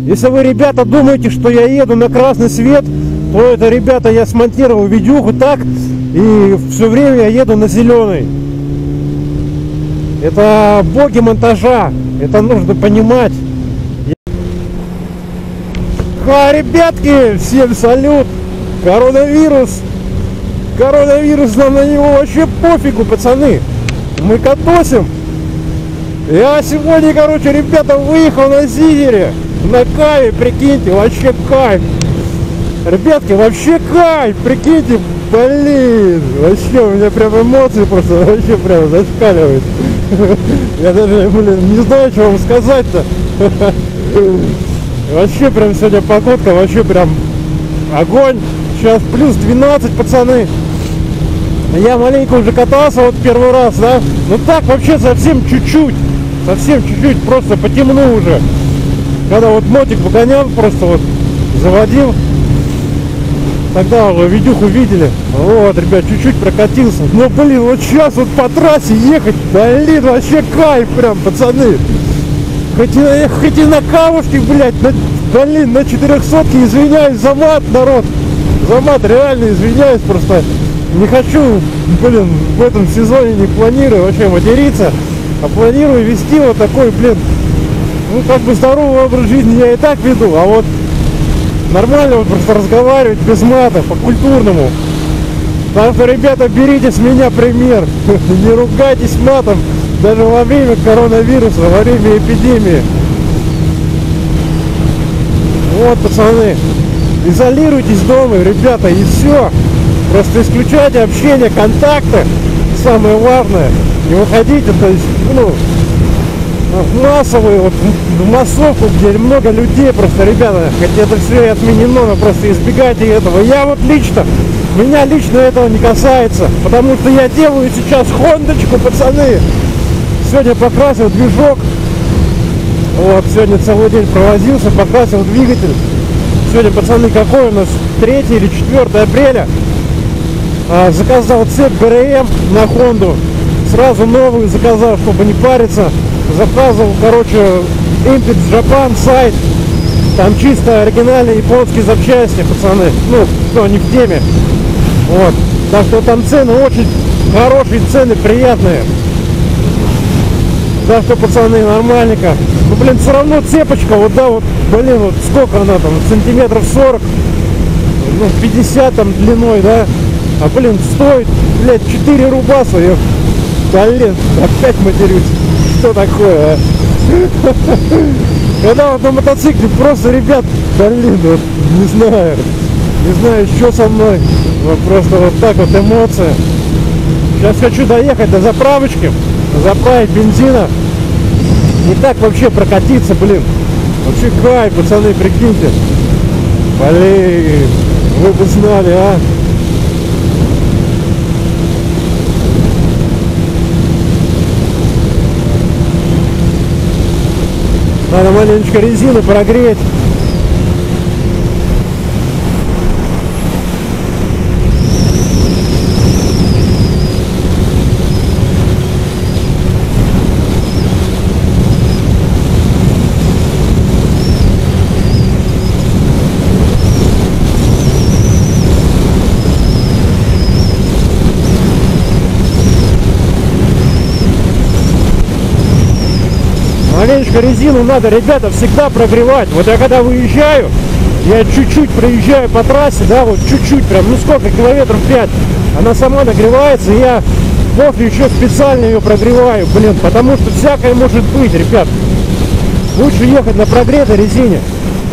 Если вы, ребята, думаете, что я еду на красный свет, то это, ребята, я смонтировал видюху так, и все время я еду на зеленый. Это боги монтажа, это нужно понимать. Ребятки, всем салют! Коронавирус! Коронавирус, нам на него вообще пофигу, пацаны! Мы катосим! Я сегодня, короче, ребята, выехал на Зигере, на кайфе, прикиньте, вообще кайф! Ребятки, вообще кайф, прикиньте, блин! Вообще, у меня прям эмоции просто вообще прям зашкаливают. Я даже, блин, не знаю, что вам сказать-то. Вообще прям сегодня погодка, вообще прям огонь. Сейчас плюс 12, пацаны. Я маленько уже катался вот первый раз, да. Ну так вообще совсем чуть-чуть. Совсем чуть-чуть, просто потемну уже. Когда вот мотик погонял, просто вот заводил. Тогда вы видюху видели. Вот, ребят, чуть-чуть прокатился. Но, блин, вот сейчас вот по трассе ехать, блин, вообще кайф прям, пацаны. Хоть и на камушке, блядь, блин, на 400-ке, извиняюсь за мат, народ. За мат, реально извиняюсь, просто не хочу, блин, в этом сезоне не планирую вообще материться, а планирую вести вот такой, блин, ну, как бы здоровый образ жизни я и так веду, а вот нормально вот просто разговаривать без мата, по-культурному. Так что, ребята, берите с меня пример, не ругайтесь матом. Даже во время коронавируса, во время эпидемии. Вот, пацаны, изолируйтесь дома, ребята, и все. Просто исключайте общение, контакты. Самое важное. Не выходите, то есть, ну, в массовую, вот, в массовку, где много людей, просто, ребята, хотя это все и отменено, но просто избегайте этого. Я вот лично, меня лично этого не касается, потому что я делаю сейчас хондочку, пацаны. Сегодня покрасил движок. Вот, сегодня целый день провозился, покрасил двигатель. Сегодня, пацаны, какой у нас? 3 или 4 апреля. Заказал цепь ГРМ на Хонду. Сразу новую заказал, чтобы не париться. Заказывал, короче, Impex Japan сайт. Там чисто оригинальные японские запчасти, пацаны. Ну, кто не в теме. Вот. Так что там цены очень хорошие, цены приятные. Так что, пацаны, нормальненько. Ну, блин, все равно цепочка, вот, да, вот, блин, вот сколько она там, сантиметров 40, ну, 50 там длиной, да. А, блин, стоит, блядь, 4 рубаса. Я, блин, опять матерюсь. Что такое, а? Когда вот на мотоцикле просто, ребят, блин, вот, не знаю, что со мной. Вот просто вот так вот эмоции. Сейчас хочу доехать до заправочки, заправить бензина. И так вообще прокатиться, блин. Вообще кайф, пацаны, прикиньте. Блин, вы бы знали, а. Надо маленечко резину прогреть. Маленечко резину надо, ребята, всегда прогревать. Вот я когда выезжаю, я чуть-чуть проезжаю по трассе, да, вот чуть-чуть, прям, ну сколько, километров 5. Она сама нагревается, и я после еще специально ее прогреваю, блин, потому что всякое может быть, ребят. Лучше ехать на прогретой резине.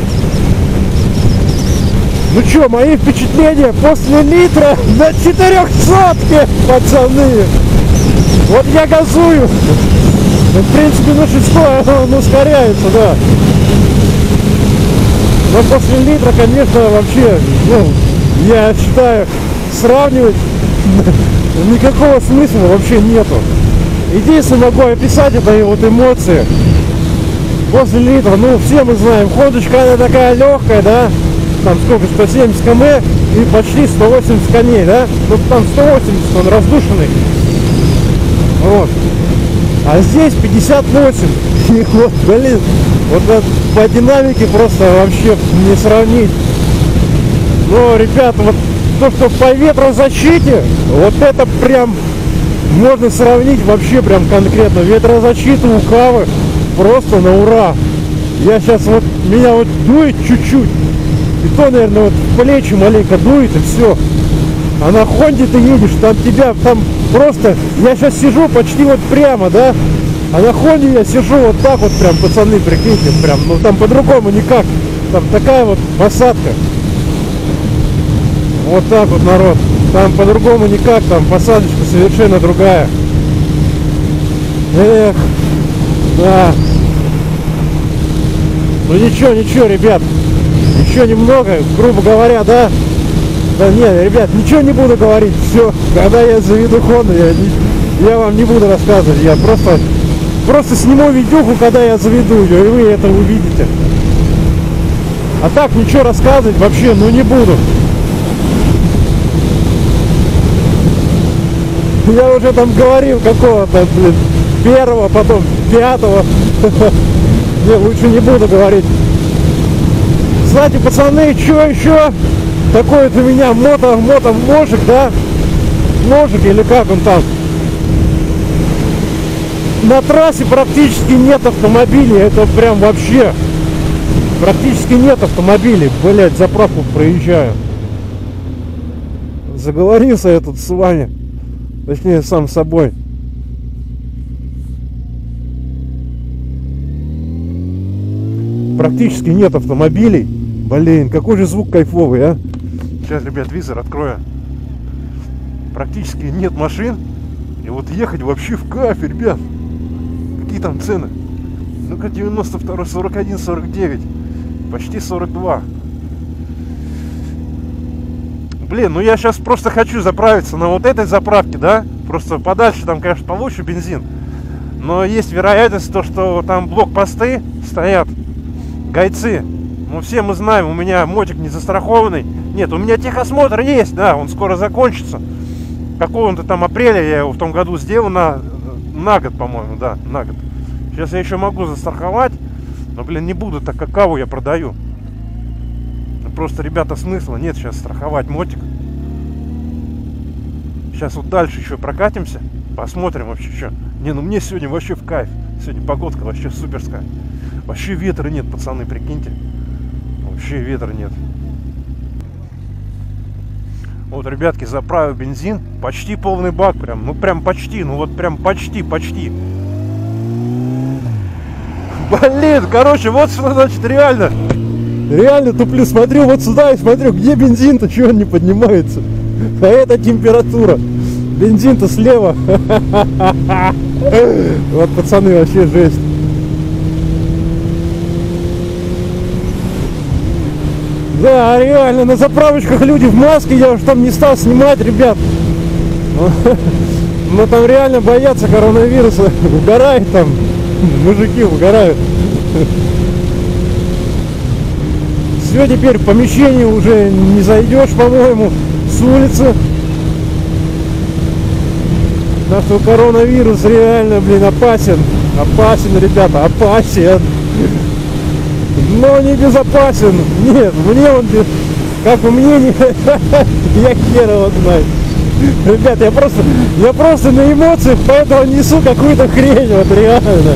Ну что, мои впечатления после литра на 400-ке, пацаны. Вот я газую. Ну, в принципе, на 6 он ускоряется, да. Но после литра, конечно, вообще, ну, я считаю, сравнивать никакого смысла вообще нету. Единственное, могу описать это и вот эмоции. После литра, ну, все мы знаем, ходочка она такая легкая, да. Там сколько, 170 км и почти 180 коней, да. Ну, там 180, он раздушенный. Вот. А здесь 58. И вот, блин, Вот по динамике просто вообще не сравнить. Но, ребят, вот то, что по ветрозащите, вот это прям можно сравнить вообще прям конкретно. Ветрозащита у Кавы просто на ура. Я сейчас вот, меня вот дует чуть-чуть. И то, наверное, вот в плечи маленько дует, и все. А на Хонде ты едешь, там тебя, там просто... Я сейчас сижу почти вот прямо, да? А на Хонде я сижу вот так вот прям, пацаны, прикиньте, прям, ну там по-другому никак. Там такая вот посадка. Вот так вот, народ. Там по-другому никак, там посадочка совершенно другая. Эх, да. Ну ничего, ничего, ребят. Еще немного, грубо говоря, да? Да нет, ребят, ничего не буду говорить. Все, когда я заведу Хонду, я вам не буду рассказывать. Я просто сниму видюху, когда я заведу ее, и вы это увидите. А так ничего рассказывать вообще, ну не буду. Я уже там говорил какого-то, блин, первого, потом пятого. Не, лучше не буду говорить. Кстати, пацаны, что еще? Такой-то у меня мото-можик, да? Можик или как он там? На трассе практически нет автомобилей. Это прям вообще. Практически нет автомобилей. Блять, заправку проезжаю. Заговорился я тут с вами. Точнее, сам с собой. Практически нет автомобилей. Блин, какой же звук кайфовый, а? Сейчас, ребят, визор открою. Практически нет машин. И вот ехать вообще в кайф, ребят. Какие там цены? Ну-ка, 92, 41, 49. Почти 42. Блин, ну я сейчас просто хочу заправиться на вот этой заправке, да? Просто подальше там, конечно, получше бензин. Но есть вероятность, то, что там блокпосты стоят, гайцы. Ну, все мы знаем, у меня мотик не застрахованный. Нет, у меня техосмотр есть, да, он скоро закончится. Какого-то там апреля я его в том году сделал на год, по-моему, да, на год. Сейчас я еще могу застраховать, но, блин, не буду, так как Каву я продаю. Просто, ребята, смысла нет сейчас страховать мотик. Сейчас вот дальше еще прокатимся, посмотрим вообще что. Не, ну мне сегодня вообще в кайф. Сегодня погодка вообще суперская. Вообще ветра нет, пацаны, прикиньте. Вообще ветра нет. Вот, ребятки, заправил бензин. Почти полный бак прям. Ну прям почти, ну вот прям почти. Блин, короче, вот что значит реально. Реально туплю, смотрю вот сюда и смотрю, где бензин-то, чего он не поднимается. А это температура. Бензин-то слева. Вот, пацаны, вообще жесть. Да, реально, на заправочках люди в маске, я уж там не стал снимать, ребят. Но там реально боятся коронавируса. Угорают там, мужики угорают. Все, теперь в помещение уже не зайдешь, по-моему, с улицы. Так что коронавирус реально, блин, опасен. Опасен, ребята, опасен. Но не безопасен. Нет, мне он, как бы мне не... Я хер его знаю. Ребят, я просто на эмоциях, поэтому несу какую-то хрень, вот реально.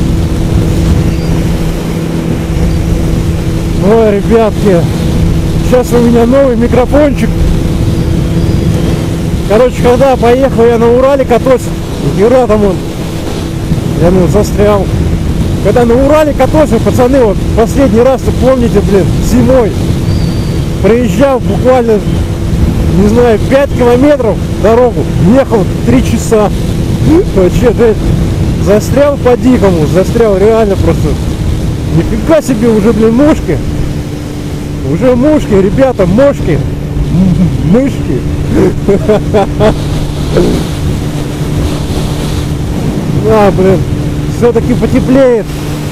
Ой, ребятки, сейчас у меня новый микрофончик. Короче, когда поехал я на Урале кататься, хера там он, я застрял. Когда на Урале катался, пацаны, вот последний раз, вы помните, блин, зимой проезжал буквально, не знаю, 5 километров дорогу, ехал 3 часа. Вообще, да, застрял по-дикому, застрял реально просто. Нифига себе, уже, блин, мушки. Уже мушки, ребята, мошки. Мышки. А, блин, все-таки потеплеет.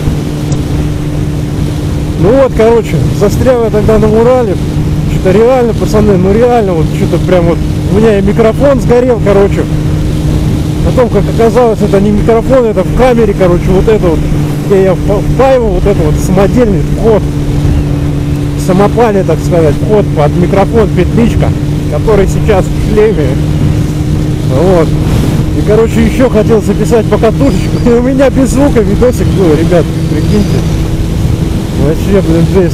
Ну вот, короче, застрял я тогда на Урале. Что-то реально, пацаны, ну реально, вот что-то прям вот. У меня и микрофон сгорел, короче. Потом, как оказалось, это не микрофон, это в камере, короче, вот это вот где я впаиваю вот это вот самодельный вход, самопальный, так сказать, вход под микрофон петличка, который сейчас в шлеме. Вот. И, короче, еще хотел записать покатушечку, и у меня без звука видосик был, ребят, прикиньте. Вообще, блин, жесть.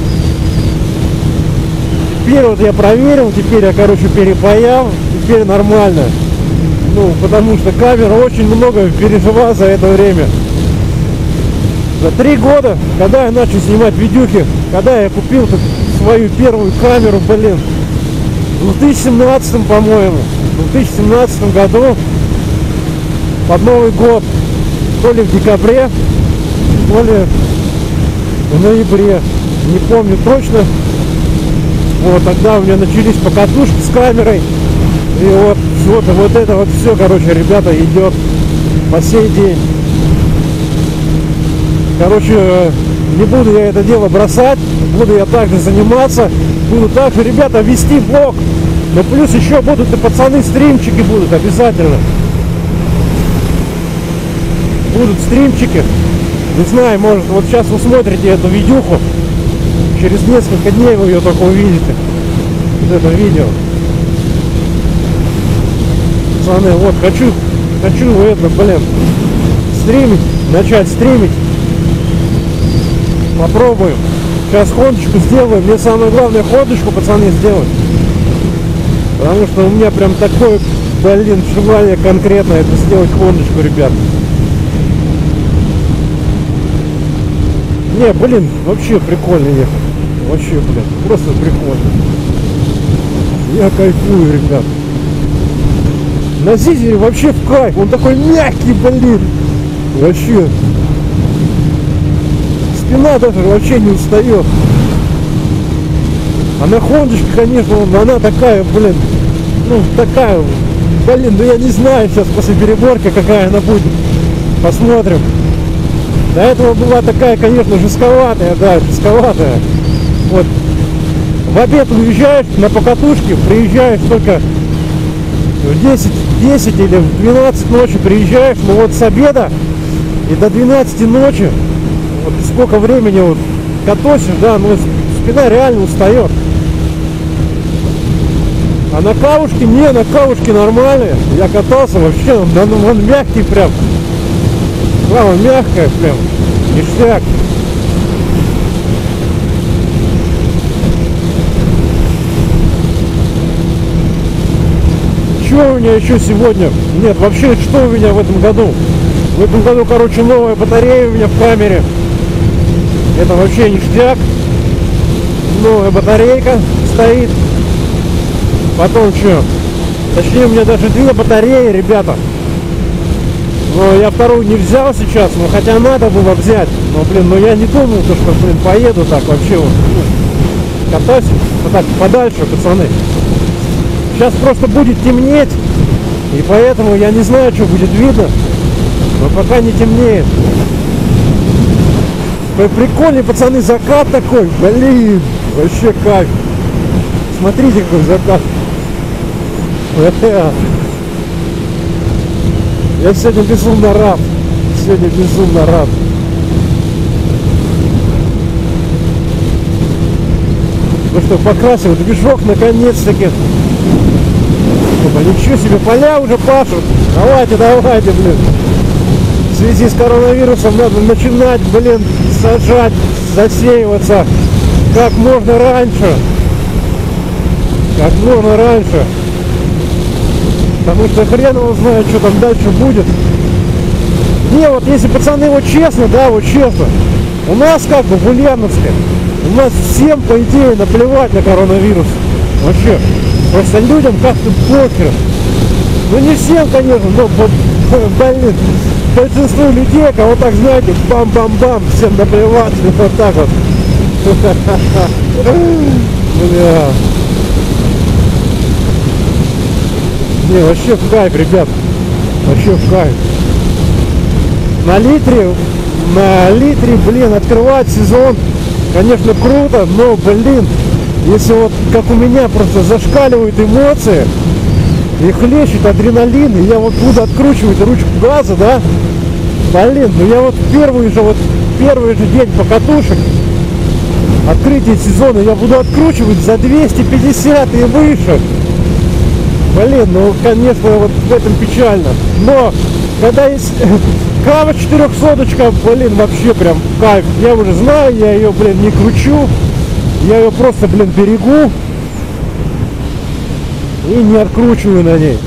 Теперь вот я проверил, теперь я, короче, перепаял, теперь нормально. Ну, потому что камера очень много пережила за это время. За 3 года, когда я начал снимать видюхи, когда я купил свою первую камеру, блин, в 2017, по-моему, в 2017 году, под Новый год, то ли в декабре, то ли в ноябре, не помню точно. Вот тогда у меня начались покатушки с камерой. И вот это вот все, короче, ребята, идет по сей день. Короче, не буду я это дело бросать, буду я также заниматься, буду также, ребята, вести блог. Но плюс еще будут и пацаны, стримчики будут обязательно. Будут стримчики. Не знаю, может, вот сейчас вы смотрите эту видюху, через несколько дней вы ее только увидите. Вот это видео. Пацаны, вот, хочу это, блин, стримить, начать стримить. Попробуем. Сейчас ходочку сделаю. Мне самое главное ходочку, пацаны, сделать. Потому что у меня прям такое, блин, желание конкретно это сделать ходочку, ребят. Не, блин, вообще прикольно ехать. Вообще, блин, просто прикольно. Я кайфую, ребят. На Зизере вообще в кайф. Он такой мягкий, блин. Вообще. Спина даже вообще не устает. А на Хондочке, конечно, она такая, блин, ну такая, блин, ну я не знаю сейчас после переборки, какая она будет. Посмотрим. До этого была такая, конечно, жестковатая, да, жестковатая. Вот. В обед уезжаешь на покатушке, приезжаешь только в 10 или в 12 ночи приезжаешь, но вот с обеда и до 12 ночи, вот сколько времени вот катосишь, да, но спина реально устает. А на кавушке, не, на кавушке нормальные. Я катался вообще, он мягкий прям. Да, он мягкая прям, ништяк. Что у меня еще сегодня? Нет, вообще, что у меня в этом году? В этом году, короче, новая батарея у меня в камере. Это вообще ништяк. Новая батарейка стоит. Потом что? Точнее, у меня даже 2 батареи, ребята. Но я вторую не взял сейчас, но хотя надо было взять. Но, блин, ну я не думал, что, блин, поеду так вообще вот. Катаюсь вот так подальше, пацаны. Сейчас просто будет темнеть. И поэтому я не знаю, что будет видно. Но пока не темнеет. Прикольный, пацаны, закат такой. Блин, вообще кайф. Смотрите, какой закат. Я сегодня безумно рад. Сегодня безумно рад. Ну что, покрасил движок наконец-таки. Ничего себе, поля уже пашут. Давайте, блин. В связи с коронавирусом надо начинать, блин, сажать, засеиваться как можно раньше. Как можно раньше. Потому что хрен его знает, что там дальше будет. Не, вот если, пацаны, вот честно, да, вот честно. У нас как бы в Ульяновске, у нас всем, по идее, наплевать на коронавирус. Вообще. Просто людям как-то похер. Ну не всем, конечно, но, блин, большинству людей, кого так, знаете, бам-бам-бам, всем наплевать, вот так вот. Бля. Не, вообще в кайф, ребят. Вообще в кайф. На литре, блин, открывать сезон, конечно, круто, но, блин, если вот как у меня просто зашкаливают эмоции и хлещет адреналин, и я вот буду откручивать ручку газа, да, блин, ну я вот первую же вот первый же день покатушек, открытие сезона, я буду откручивать за 250 и выше. Блин, ну конечно, вот в этом печально. Но когда есть кава 400-очка, блин, вообще прям кайф. Я уже знаю, я ее, блин, не кручу. Я ее просто, блин, берегу и не откручиваю на ней.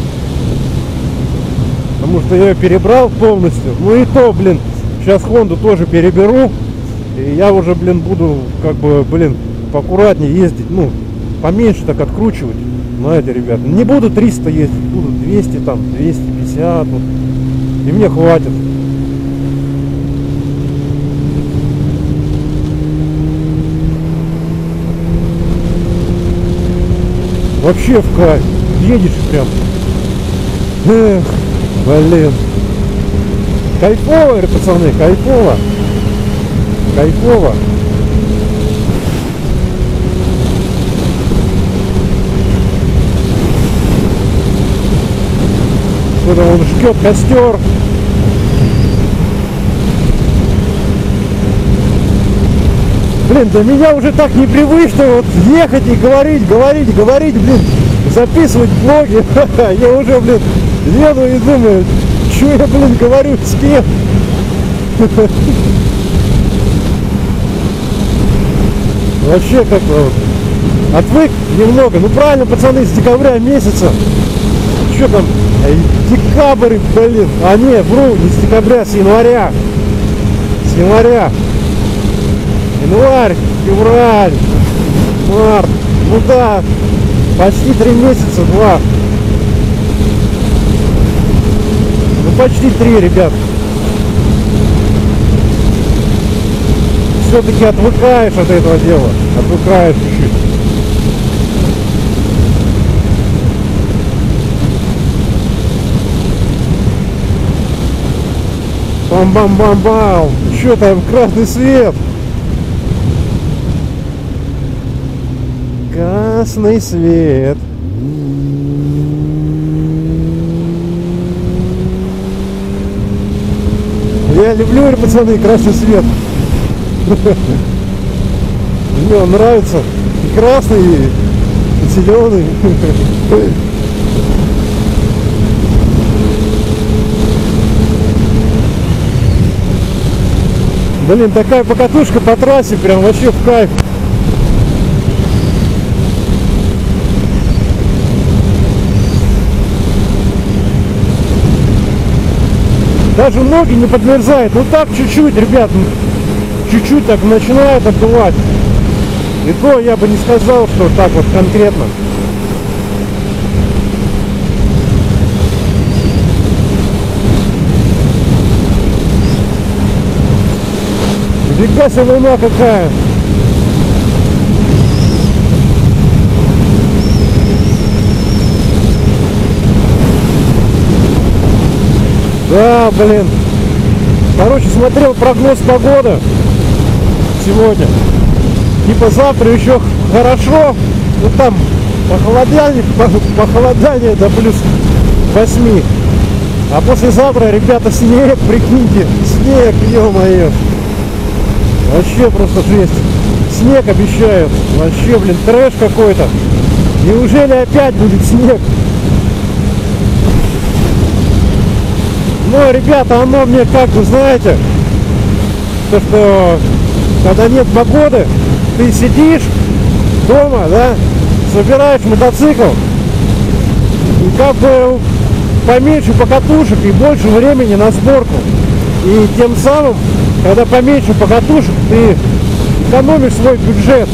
Потому что я ее перебрал полностью. Ну и то, блин, сейчас Хонду тоже переберу. И я уже, блин, буду, как бы, блин, поаккуратнее ездить. Ну, поменьше так откручивать. Знаете, ребят, не буду 300 ездить, буду 200, там, 250. Вот. И мне хватит. Вообще в кайф. Едешь прям. Эх, блин. Кайфово, пацаны, кайфово. Кайфово. Куда он жгет костер. Блин, для меня уже так непривычно вот ехать и говорить, блин, записывать блоги. Я уже, блин, еду и думаю, что я, блин, говорю, с кем. Вообще как-то вот отвык немного. Ну правильно, пацаны, с декабря месяца. Что там? Декабрь, блин. А не, вру, не с декабря, с января. С января. Январь, февраль, март. Ну да, почти 3 месяца, 2. Ну почти 3, ребят. Все-таки отвыкаешь от этого дела. Отвыкаешь чуть-чуть. Бам-бам-бам-бам. Что там, красный свет? Красный свет. Я люблю, пацаны, красный свет. Мне он нравится. И красный, и зеленый. Блин, такая покатушка по трассе, прям вообще в кайф. Даже ноги не подмерзают. Ну так чуть-чуть, ребят, чуть-чуть так начинает отдувать. И то я бы не сказал, что так вот конкретно. Фига себе, луна какая. Да, блин. Короче, смотрел прогноз погоды сегодня. Типа завтра еще хорошо. Ну там похолодание до плюс 8. А послезавтра, ребята, снег, прикиньте. Снег, ё-моё. Вообще просто жесть. Снег обещают. Вообще, блин, трэш какой-то. Неужели опять будет снег? Но, ребята, оно мне как бы, знаете, то, что когда нет погоды, ты сидишь дома, да, собираешь мотоцикл, и как бы поменьше покатушек и больше времени на сборку. И тем самым, когда поменьше покатушек, ты экономишь свой бюджет.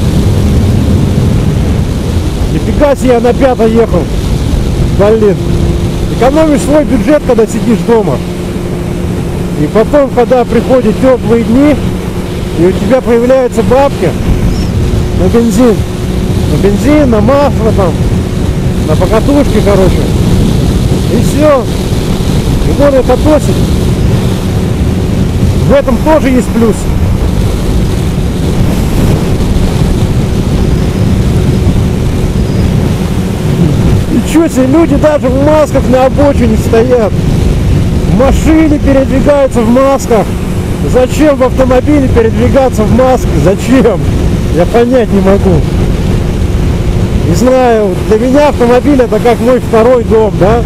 Нифига себе, я на 5 ехал. Блин. Экономишь свой бюджет, когда сидишь дома. И потом, когда приходят теплые дни, и у тебя появляются бабки на бензин. На бензин, на масло там, на покатушки, короче. И все. И можно катосить. В этом тоже есть плюс. И чё себе, люди даже в масках на обочине стоят. В машине передвигаются в масках. зачем в автомобиле передвигаться в маске? Зачем? Я понять не могу. Не знаю, для меня автомобиль это как мой второй дом, да?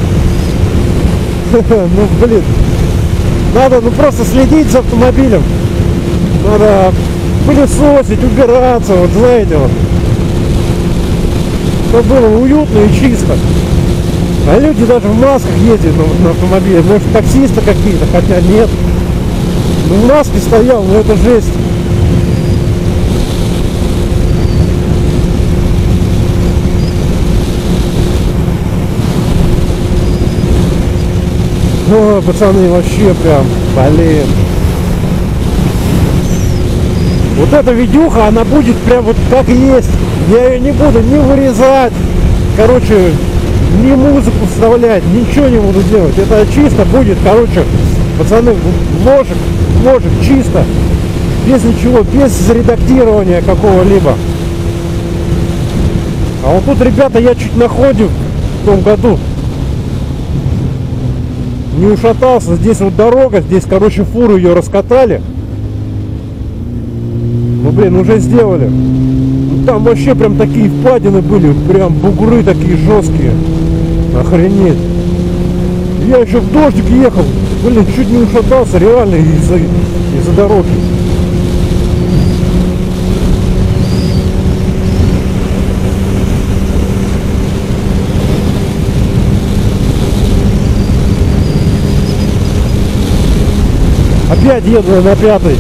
Ну, блин. Надо, ну, просто следить за автомобилем. Надо пылесосить, убираться, вот знаете, вот. Чтобы было уютно и чисто. А люди даже в масках ездят на автомобиле. Может, таксисты какие-то, хотя нет. Ну, в маске стоял, ну это жесть. Ой, пацаны, вообще прям, блин. Вот эта видюха, она будет прям вот как есть. Я ее не буду ни вырезать, короче, ни музыку вставлять, ничего не буду делать. Это чисто будет, короче, пацаны, ложек чисто, без ничего, без редактирования какого-либо. А вот тут, ребята, я чуть на ходе в том году не ушатался. Здесь вот дорога, здесь, короче, фуру ее раскатали. Ну, блин, уже сделали. Там вообще прям такие впадины были, прям бугры такие жесткие. Охренеть. Я еще в дождик ехал, блин, чуть не ушатался, реально, из-за дороги. Опять еду на пятой.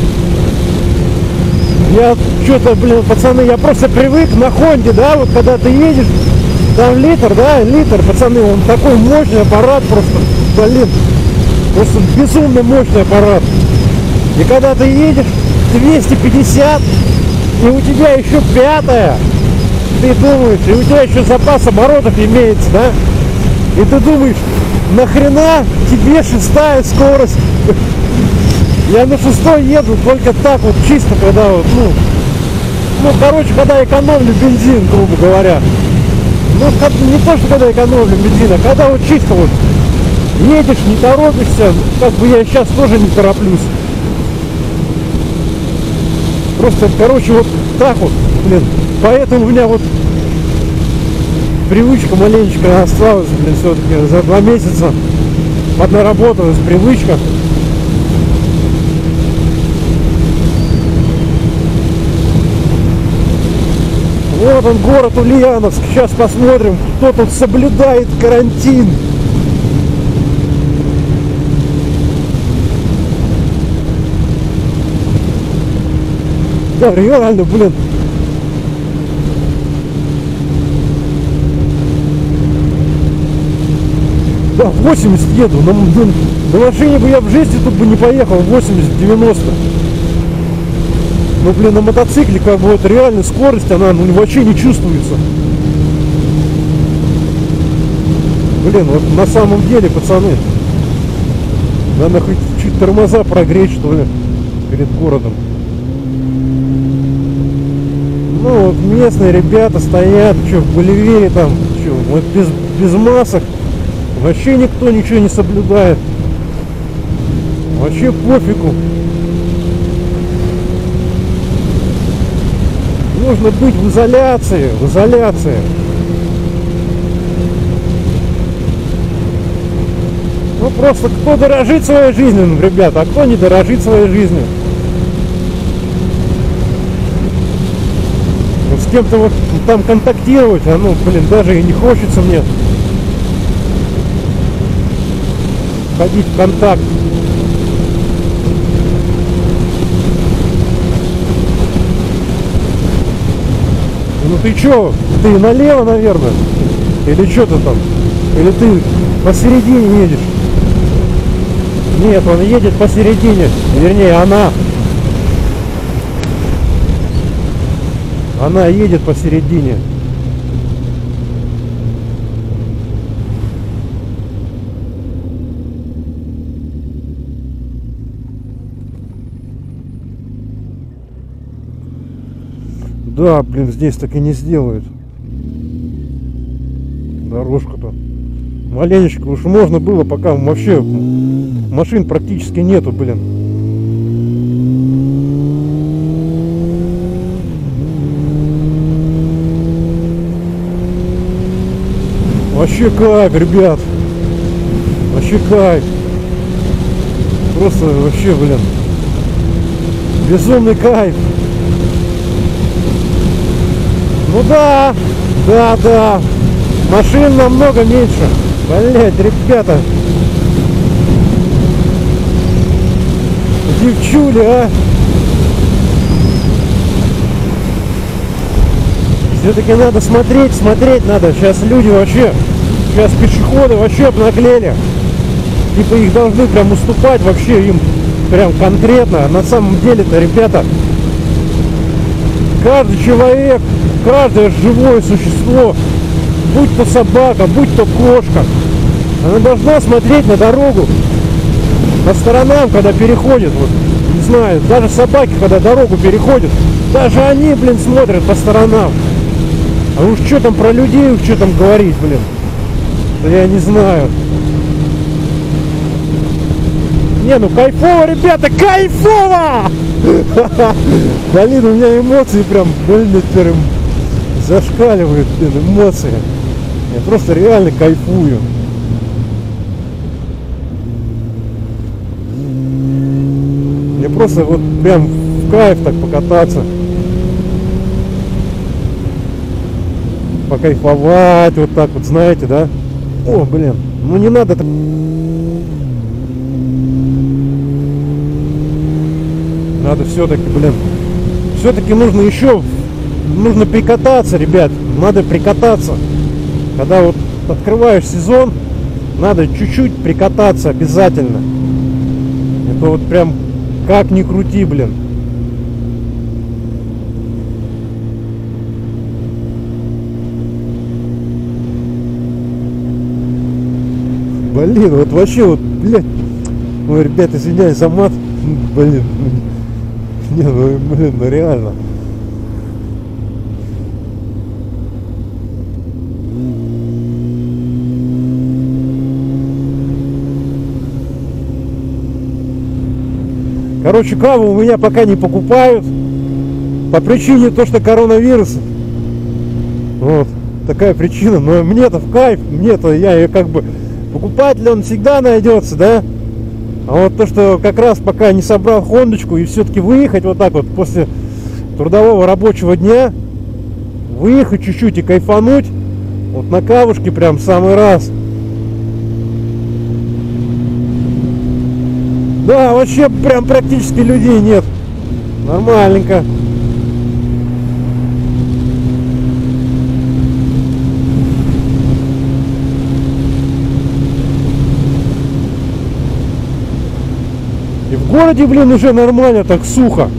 Я что-то, блин, пацаны, я просто привык на Хонде, да, вот когда ты едешь, там литр, да, литр, пацаны, он такой мощный аппарат, просто, блин, просто безумно мощный аппарат. И когда ты едешь 250, и у тебя еще пятая, ты думаешь, и у тебя еще запас оборотов имеется, да, и ты думаешь, нахрена тебе шестая скорость? Я на шестой еду только так вот, чисто, когда вот, ну, короче, когда экономлю бензин, грубо говоря. Ну, не то, что когда экономлю бензин, а когда вот чисто вот едешь, не торопишься, как бы я сейчас тоже не тороплюсь. Просто, короче, вот так вот, блин. Поэтому у меня вот привычка маленечко осталась, блин, все-таки за 2 месяца поднаработалась привычка. Вот он, город Ульяновск. Сейчас посмотрим, кто тут соблюдает карантин. Да, реально, блин. Да, 80 еду. На машине бы я в жизни тут бы не поехал. 80-90. Ну, блин, на мотоцикле как бы вот реально скорость, она ну, вообще не чувствуется. Блин, вот на самом деле, пацаны, надо хоть чуть тормоза прогреть, что ли, перед городом. Ну, вот местные ребята стоят, что, в Боливии там, что, вот без масок. Вообще никто ничего не соблюдает. Вообще пофигу. Нужно быть в изоляции, Ну просто кто дорожит своей жизнью, ребята, а кто не дорожит своей жизнью. Вот с кем-то вот там контактировать, а ну, блин, даже и не хочется мне ходить в контакт. Ну ты чё? Ты налево, наверное? Или что ты там? Или ты посередине едешь? Нет, он едет посередине. Вернее, она. Она едет посередине. Да, блин, здесь так и не сделают. Дорожку-то. Маленечко уж можно было, пока вообще машин практически нету, блин. вообще кайф, ребят. Вообще кайф. Просто вообще, блин. Безумный кайф. Ну да, да. Машин намного меньше. Блять, ребята. Девчули, а. Все-таки надо смотреть надо. Сейчас люди вообще, сейчас пешеходы вообще обнаглели. Типа их должны прям уступать вообще им прям конкретно. На самом деле-то, ребята, каждый человек, каждое живое существо, будь то собака, будь то кошка, она должна смотреть на дорогу, по сторонам, когда переходит. Вот, не знаю, даже собаки, когда дорогу переходят, даже они, блин, смотрят по сторонам. А уж что там про людей, что там говорить, блин, да я не знаю. Не, ну кайфово, ребята, кайфово! Блин, у меня эмоции прям, блин, прям зашкаливают, блин, эмоции. Я просто реально кайфую. Мне просто вот прям в кайф так покататься. Покайфовать, вот так вот, знаете, да? О, блин, ну не надо так. Надо все-таки, блин, все-таки нужно еще, нужно прикататься, ребят, надо прикататься. Когда вот открываешь сезон, надо чуть-чуть прикататься обязательно. Это вот прям как ни крути, блин. Блин, вот вообще вот, блядь. Ой, ребят, извиняюсь за мат. Блин. Не, ну, блин, ну реально. Короче, каву у меня пока не покупают. По причине то, что коронавирус. Вот. Такая причина. Но мне-то в кайф. Мне-то я ее как бы... Покупатель он всегда найдется, да? А вот то, что как раз пока не собрал хондочку и все-таки выехать вот так вот после трудового рабочего дня, выехать чуть-чуть и кайфануть, вот на кавушке прям в самый раз. Да, вообще прям практически людей нет. Нормальненько. И в городе, блин, уже нормально, так сухо.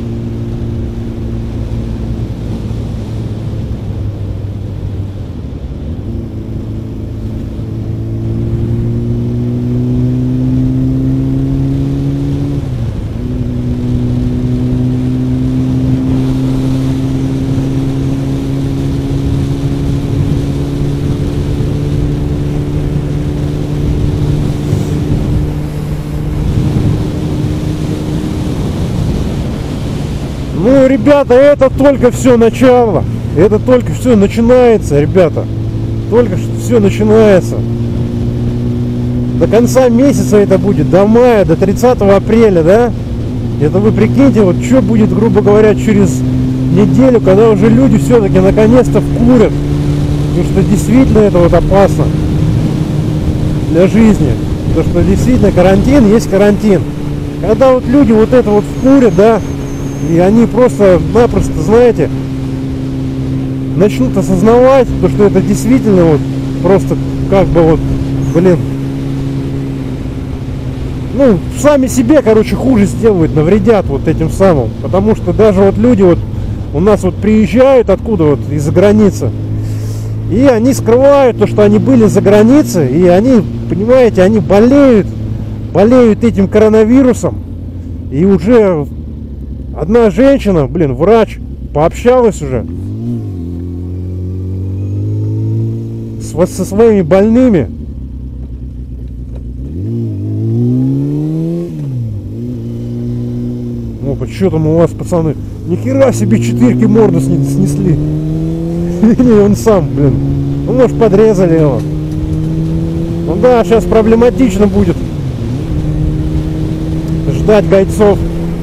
Ну, ребята, это только все начало. Это только все начинается, ребята. Только что все начинается. До конца месяца это будет, до мая, до 30 апреля, да? Это вы прикиньте, вот что будет, грубо говоря, через неделю, когда уже люди все-таки наконец-то вкурят. Потому что действительно это вот опасно для жизни. Потому что действительно карантин есть карантин. Когда вот люди вот это вот вкурят, да, и они просто-напросто, знаете, начнут осознавать, то, что это действительно вот просто как бы вот, блин, ну, сами себе, короче, хуже сделают, навредят вот этим самым. Потому что даже вот люди вот у нас вот приезжают откуда вот из-за границы, и они скрывают то, что они были за границей, и они, понимаете, они болеют этим коронавирусом. И уже одна женщина, блин, врач, пообщалась уже со своими больными. Опа, что там у вас, пацаны? Нихера себе 4 морду снесли. Или он сам, блин. Ну, может, подрезали его. Ну да, сейчас проблематично будет ждать бойцов.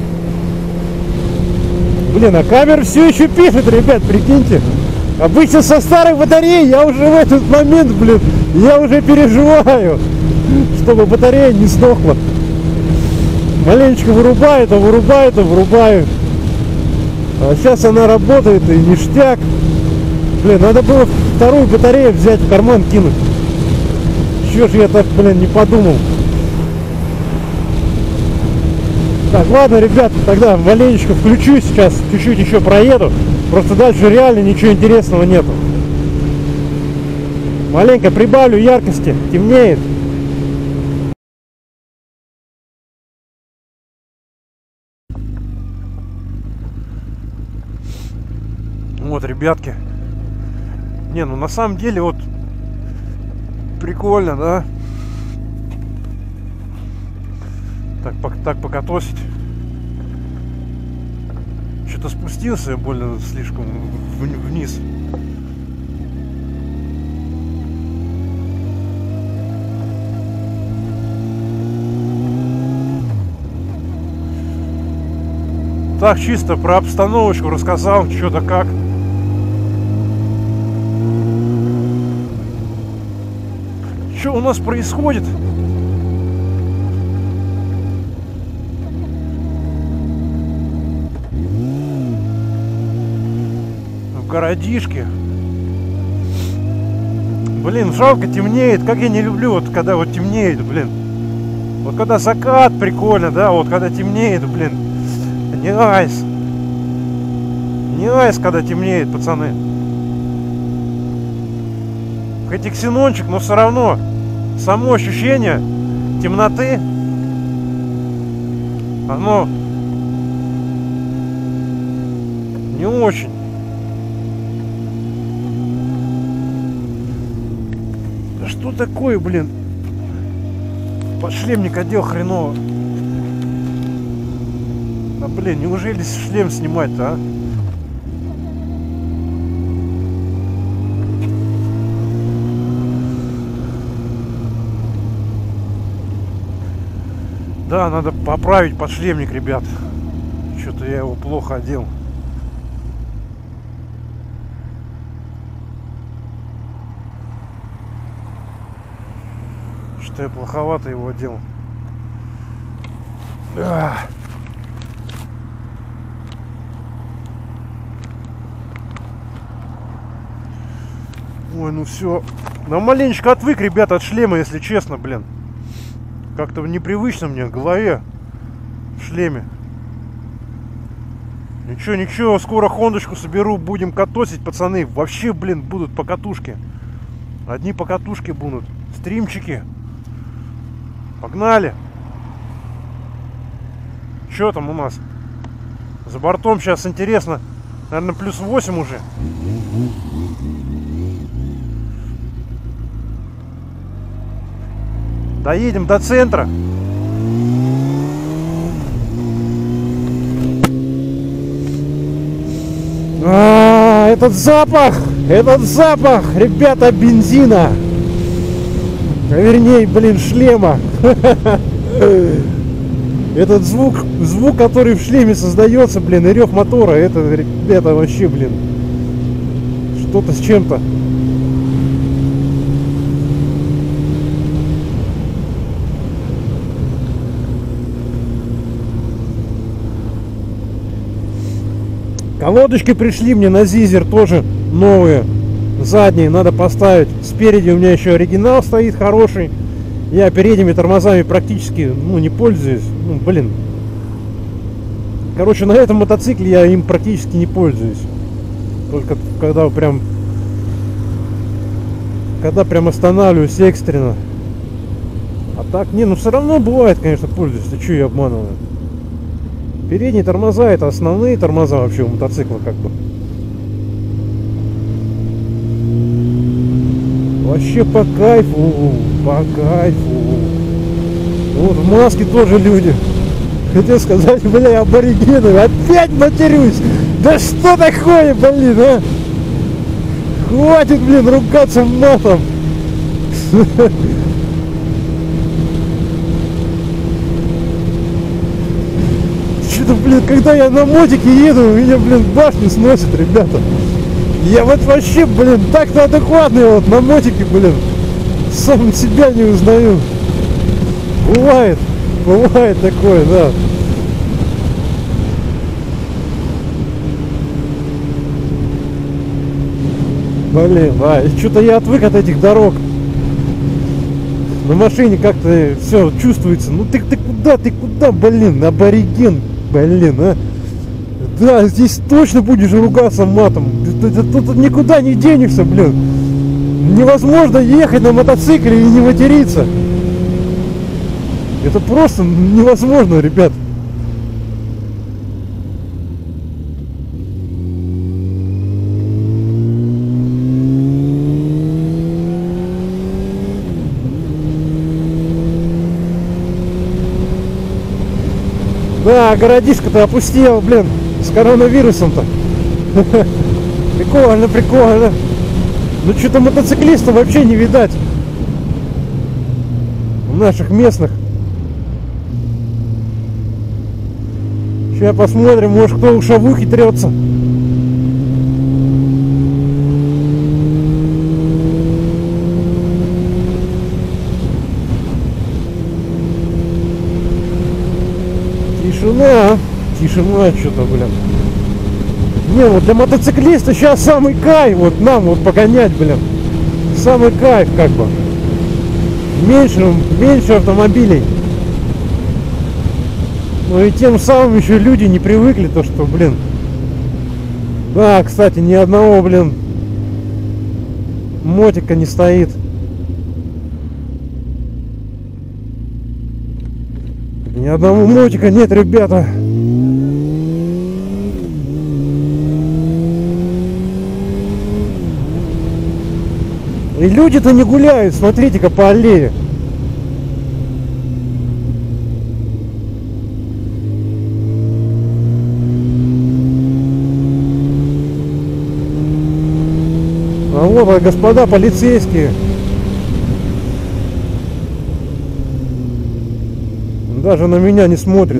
Блин, а камера все еще пишет, ребят, прикиньте. Обычно со старой батареей я уже в этот момент, блин, я уже переживаю, чтобы батарея не сдохла. Маленечко вырубает, а вырубает, а вырубаю. А сейчас она работает и ништяк. Блин, надо было вторую батарею взять, в карман кинуть. Чего же я так, блин, не подумал. Так, ладно, ребят, тогда маленечко включу сейчас, чуть-чуть еще проеду. Просто дальше реально ничего интересного нету. Маленько прибавлю яркости, темнеет. Вот, ребятки. Не, ну на самом деле вот прикольно, да? Так покатосить. Что-то спустился я больно слишком вниз. Так, чисто про обстановочку рассказал, что-то как. Что у нас происходит? В городишке. Блин, жалко, темнеет. Как я не люблю, вот когда вот темнеет, блин. Вот когда закат прикольно, да, вот когда темнеет, блин. Не айс. Не айс, когда темнеет, пацаны. Хоть и ксенончик, но все равно само ощущение темноты, оно не очень. Да что такое, блин? Подшлемник одел хреново. Да блин, неужели шлем снимать-то, а? Да, надо поправить подшлемник, ребят. Что-то я его плохо одел. Что я плоховато его одел. Ой, ну все. Да маленечко отвык, ребята, от шлема, если честно, блин. Как-то непривычно мне в голове в шлеме. Ничего, ничего, скоро хондочку соберу, будем катосить, пацаны. Вообще, блин, будут покатушки. Одни покатушки будут. Стримчики. Погнали. Что там у нас? За бортом сейчас интересно. Наверное, плюс 8 уже. Доедем до центра. Этот запах, ребята, бензина. А вернее, блин, шлема. Этот звук, который в шлеме создается, блин, и рев мотора, это, ребята, вообще, блин, что-то с чем-то. Колодочки пришли мне на Зизер тоже новые, задние надо поставить. Спереди у меня еще оригинал стоит хороший. Я передними тормозами практически, не пользуюсь. Блин. Короче, на этом мотоцикле я им практически не пользуюсь. Только когда прям останавливаюсь экстренно. А так, все равно бывает, конечно, пользуюсь. Ты что, я обманываю? Передние тормоза — это основные тормоза вообще у мотоцикла, как бы. Вообще по кайфу, по кайфу. Вот в маске тоже люди. Хотел сказать, бля, аборигены, опять матерюсь. Да что такое, блин, а? Хватит, блин, ругаться матом. блин, когда я на мотике еду, меня, блин, башню сносит, ребята. Я вот вообще, блин, так-то адекватный вот на мотике, блин. Сам себя не узнаю. Бывает такое, да. Блин, что-то я отвык от этих дорог. На машине как-то все чувствуется. Ну ты куда, блин, абориген, блин, а? Да, здесь точно будешь ругаться матом. Тут никуда не денешься, блин. Невозможно ехать на мотоцикле и не материться. Это просто невозможно, ребят. Да, городишко-то опустел, блин, с коронавирусом-то. Прикольно. Ну что-то мотоциклистов вообще не видать. Наших местных. Сейчас посмотрим, может кто у шавухи трется. Тишина что-то, блин. Не, вот для мотоциклиста сейчас самый кайф, вот нам вот погонять, блин. Самый кайф, как бы. Меньше автомобилей. Ну и тем самым еще люди не привыкли, то что, блин. Да, кстати, ни одного, блин, мотика не стоит. Ни одного мотика нет, ребята. И люди-то не гуляют, смотрите-ка по аллее. А вот, господа полицейские. Даже на меня не смотрит.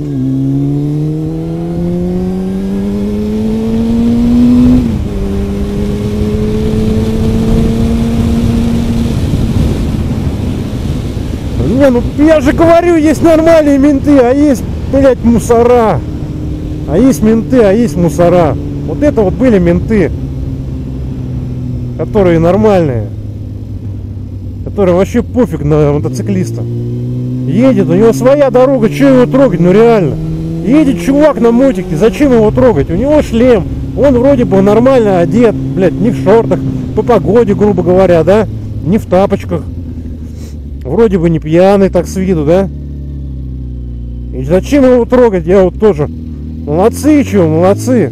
Не, ну я же говорю, есть нормальные менты, а есть, блядь, мусора. А есть менты, а есть мусора. Вот это вот были менты, которые нормальные, которые вообще пофиг на мотоциклиста. Едет, у него своя дорога, что его трогать, ну реально. Едет чувак на мотике, зачем его трогать? У него шлем, он вроде бы нормально одет, блядь, не в шортах, по погоде, грубо говоря, да, не в тапочках. Вроде бы не пьяный так с виду, да? И зачем его трогать? Я вот тоже. Молодцы, чего, молодцы.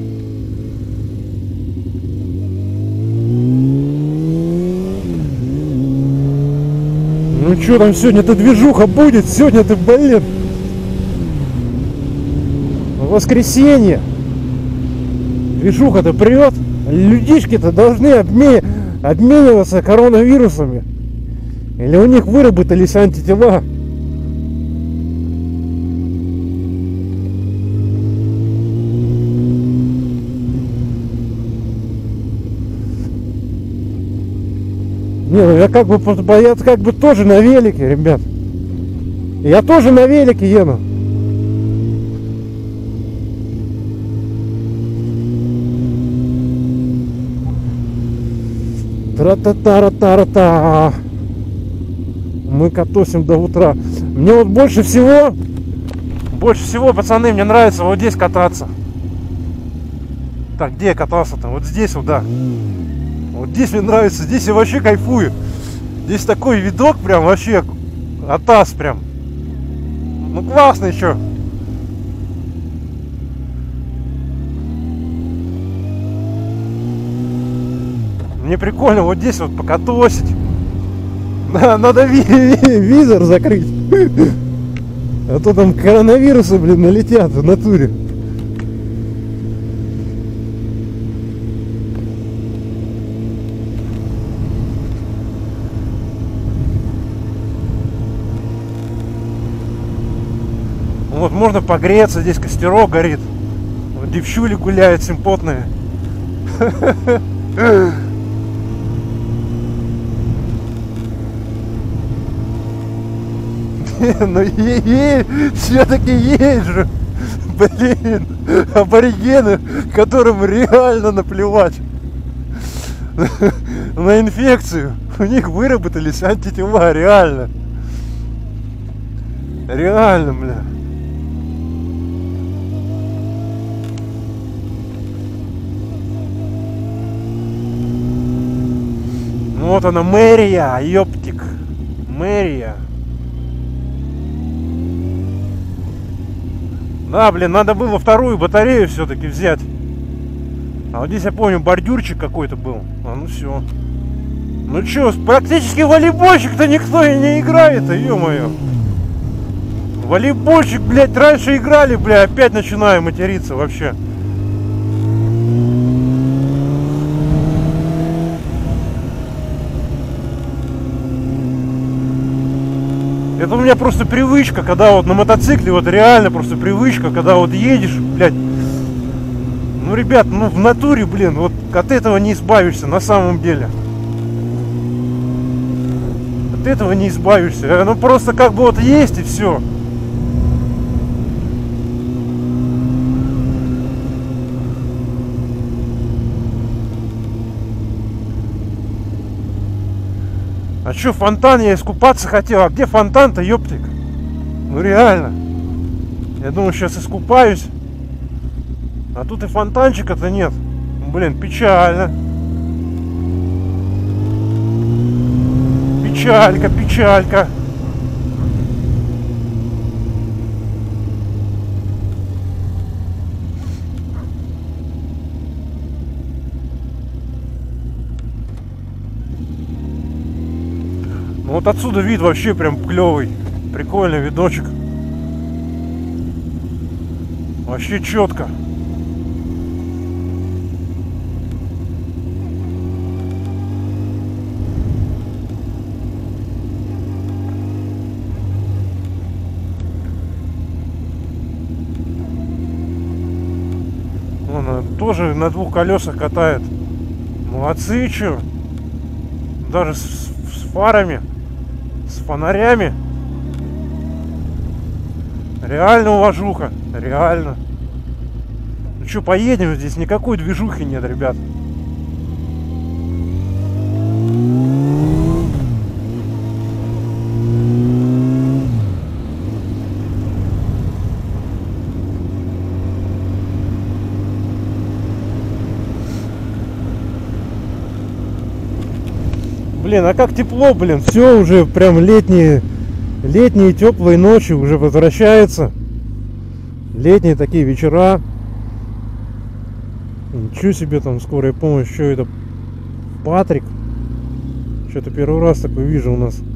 Ну что там сегодня-то движуха будет? Сегодня-то, блин, воскресенье. Движуха-то прет. Людишки-то должны обмениваться коронавирусами. Или у них выработались антитела? Не, ну я как бы тоже на велике, ребят. Я тоже на велике еду. Тра-та-та-ра-та-ра-та. Мы катосим до утра. Мне вот больше всего, пацаны, мне нравится вот здесь кататься. Так, где я катался-то? Вот здесь вот, да. Вот здесь мне нравится, здесь я вообще кайфую. Здесь такой видок прям вообще атас прям. Ну классно еще. Мне прикольно вот здесь вот покатосить. Надо визор закрыть. А то там коронавирусы, блин, налетят в натуре. Вот можно погреться, здесь костерок горит. девчули гуляют симпотные. Ну все-таки есть же, блин, аборигены, которым реально наплевать на инфекцию. У них выработались антитела, реально. Реально, бля. Вот она, мэрия, ёптик. Мэрия. Да, блин, надо было вторую батарею все-таки взять. А вот здесь, я помню, бордюрчик какой-то был. А ну все. Ну чё, практически волейбольчик-то никто и не играет-то, ё-моё. Волейбольчик, блядь, раньше играли, бля, опять начинаю материться вообще. Это у меня просто привычка, когда вот на мотоцикле, вот реально просто привычка, когда вот едешь, блядь. Ну, ребят, ну в натуре, блин, вот от этого не избавишься на самом деле. От этого не избавишься. Ну просто как бы вот есть и все. А чё, фонтан, я искупаться хотел. А где фонтан-то, ёптик? Ну реально. Я думаю, сейчас искупаюсь. А тут и фонтанчика-то нет. Блин, печально. Печалька, печалька. Ну вот отсюда вид вообще прям клевый. Прикольный видочек. Вообще четко. Он тоже на двух колесах катает. Молодцы, чё. Даже с фарами, с фонарями. Реально уважуха. Реально. Ну что, поедем, здесь никакой движухи нет, ребят. Блин, а как тепло, блин, все уже прям летние теплые ночи уже возвращаются. Летние такие вечера. Ничего себе, там скорая помощь, что это? Патрик. Что-то первый раз такой вижу у нас.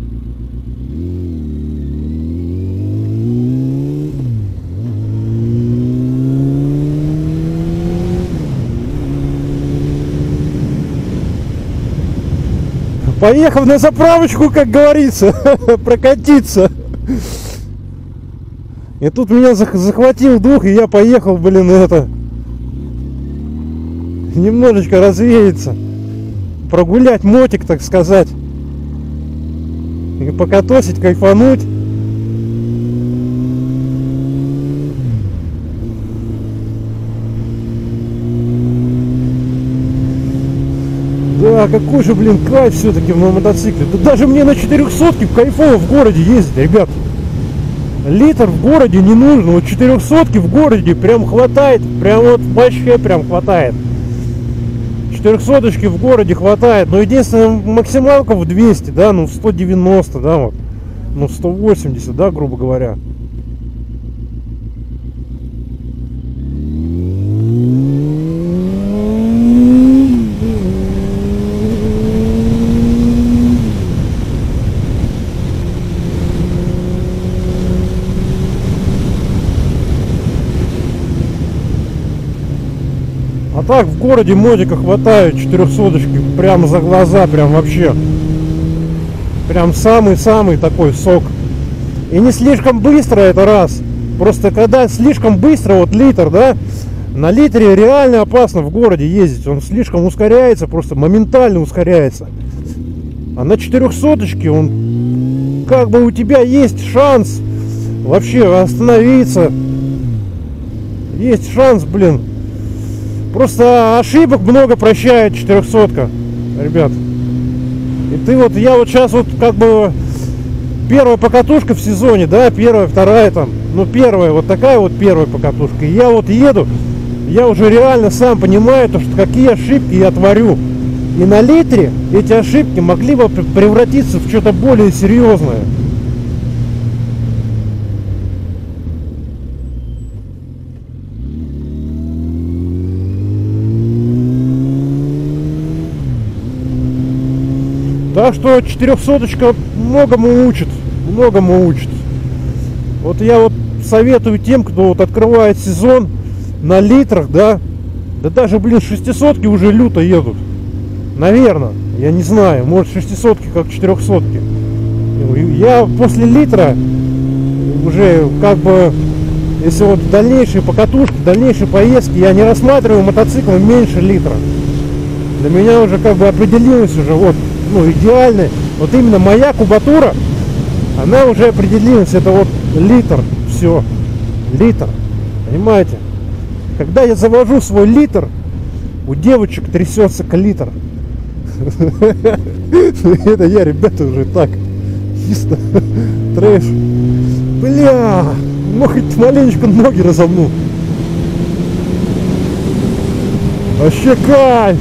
Поехав на заправочку, как говорится, прокатиться. И тут меня захватил дух, и я поехал, блин, это, немножечко развеяться, прогулять мотик, так сказать, и покатосить, кайфануть. Да, какой же, блин, кайф все-таки на мотоцикле. Да даже мне на 400-ке кайфово в городе ездить, ребят. Литр в городе не нужно. Вот 400-ки в городе прям хватает. Прям вот вообще прям хватает. 400-очки в городе хватает. Но единственное, максималка в 200, да, ну в 190, да, вот. Ну 180, да, грубо говоря. А так в городе мотика хватает 400-очки прям за глаза, прям вообще. Прям самый-самый такой сок. И не слишком быстро, это раз. Просто когда слишком быстро, вот литр, да, На литре реально опасно в городе ездить. Он слишком ускоряется, просто моментально ускоряется. А на 400-очке он, как бы, у тебя есть шанс вообще остановиться. Есть шанс, блин. Просто ошибок много прощает 400-ка, ребят. И ты вот, я вот сейчас вот как бы первая покатушка в сезоне, да, первая, вторая там, ну первая, вот такая вот первая покатушка. И я вот еду, я уже реально сам понимаю, то, что какие ошибки я творю. И на литре эти ошибки могли бы превратиться в что-то более серьезное. Так что 400-очка многому учит, многому учит. Вот я вот советую тем, кто вот открывает сезон на литрах, да, да даже, блин, 600-ки уже люто едут. Наверное, я не знаю, может 600-ки как 400-ки. Я после литра уже как бы, если вот дальнейшие покатушки, дальнейшие поездки, я не рассматриваю мотоциклы меньше литра. Для меня уже как бы определилось уже вот, ну, идеальный, вот именно моя кубатура, она уже определилась, это вот литр, все, литр, понимаете? Когда я завожу свой литр, у девочек трясется клитор. Это я, ребята, уже так, чисто трэш. Бля, ну хоть маленечко ноги разомну. Вообще кайф.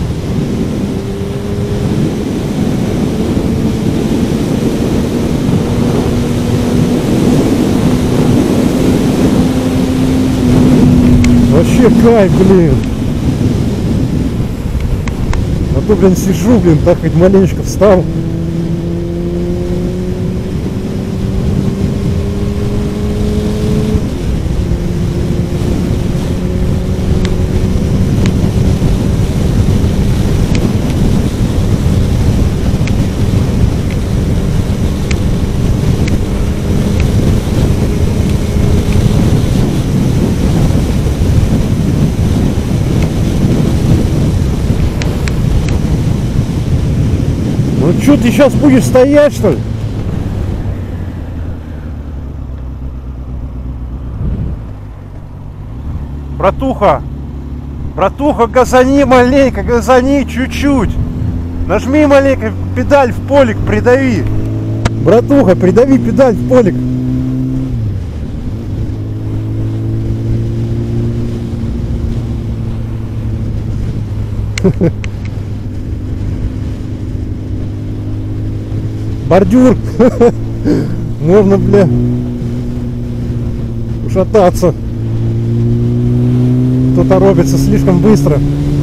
Вообще кайф, блин. А то, блин, сижу, блин, так хоть маленечко встал. Ну что, ты сейчас будешь стоять, что ли? Братуха, братуха, газани маленько, газани чуть-чуть. Нажми маленько педаль в полик, придави. Братуха, придави педаль в полик. Бордюр. Можно, бля, ушататься. Кто-то робится слишком быстро.